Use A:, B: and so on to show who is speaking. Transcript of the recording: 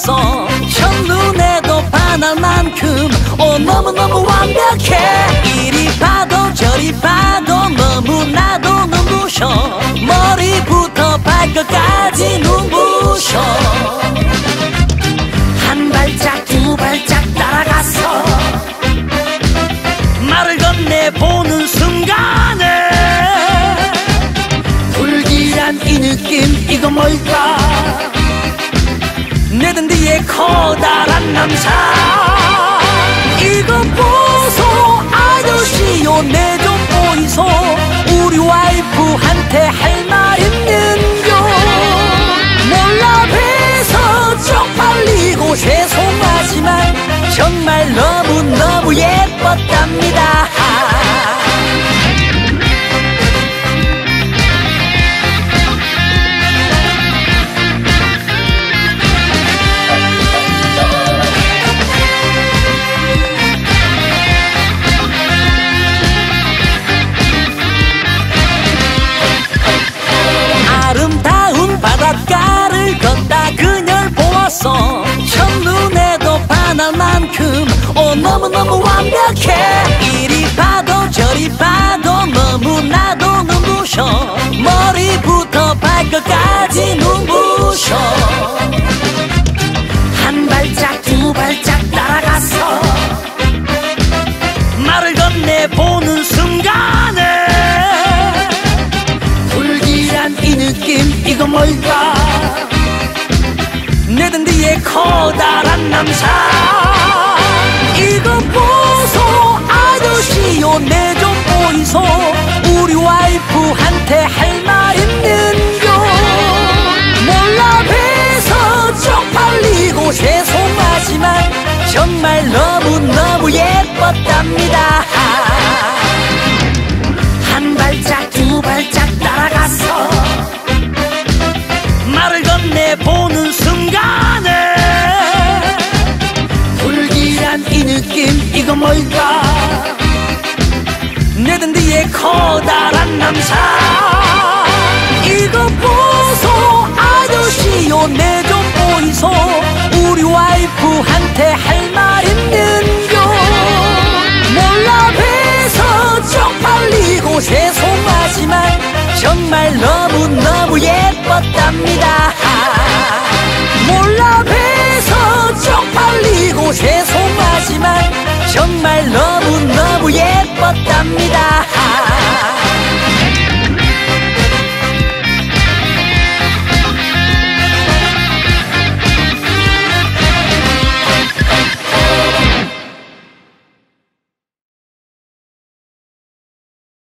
A: 보았어. 첫눈에도 반할 만큼 너무너무 완벽해. 이리 봐도 저리 봐도 너무나도 눈부셔. 머리부터 발끝까지 눈부셔. 한 발짝 두 발짝 따라갔어. 말을 건네보는 순간에 불길한 이 느낌, 이거 뭘까? 내 등 뒤에 커다란 남산. 이거 보소 아저씨요, 내 좀 보이소. 우리 와이프한테 할 말 있는겨. 몰라 뵈서 쪽팔리고 죄송하지만 정말 너무너무 예뻤답니다. 아름다운 바닷가를 걷다 그녀를 보았어. 첫눈에도 반할 만큼 너무너무 완벽해. 이리 봐도 저리 봐도 너무나도 눈부셔. 머리부터 발끝까지 눈부셔. 한 발짝 두 발짝 따라갔어. 말을 건네보는 순간에 불길한 이 느낌, 이거 뭘까? 내 등 뒤에 커다란 남산. 이거 보소 아저씨요, 내 좀 보이소. 우리 와이프한테 할 말 있는겨. 몰라 뵈서 쪽팔리고 죄송하지만 정말 너무너무 예뻤답니다. 한 발짝 두 발짝 따라갔어. 말을 건네보는 순간에 불길한 이 느낌, 이거 뭘까? 내 등 뒤에 커다란 남산. 이거 보소 아저씨요, 내 좀 보이소. 우리 와이프한테 할 말 있는겨. 몰라 뵈서 쪽팔리고 죄송하지만 정말 너무너무 예뻤답니다.